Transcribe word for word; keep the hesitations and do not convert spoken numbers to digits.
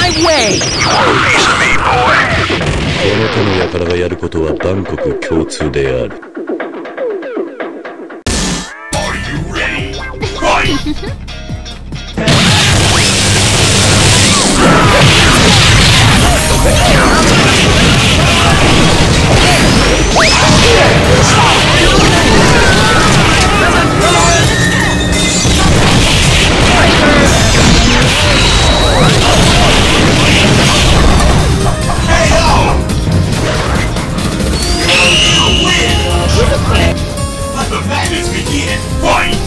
my way! Piece of me, boy! この手の輩がやることは万国共通である。 Are you ready? Fight! Let the madness begin! Fight!